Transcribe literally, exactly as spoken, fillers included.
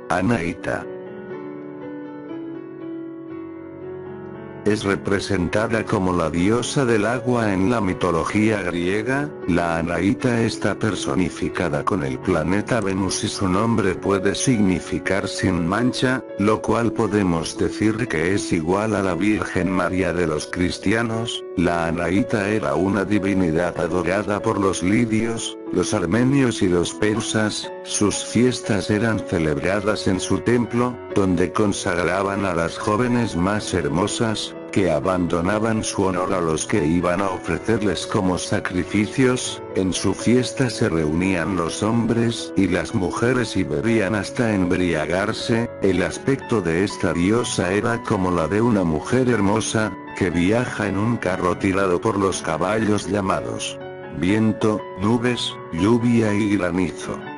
Anaíta. Es representada como la diosa del agua en la mitología griega. La Anaíta está personificada con el planeta Venus y su nombre puede significar sin mancha, lo cual podemos decir que es igual a la Virgen María de los cristianos. La Anaíta era una divinidad adorada por los lidios, los armenios y los persas. Sus fiestas eran celebradas en su templo, donde consagraban a las jóvenes más hermosas, que abandonaban su honor a los que iban a ofrecerles como sacrificios. En su fiesta se reunían los hombres y las mujeres y bebían hasta embriagarse. El aspecto de esta diosa era como la de una mujer hermosa, que viaja en un carro tirado por los caballos llamados viento, nubes, lluvia y granizo.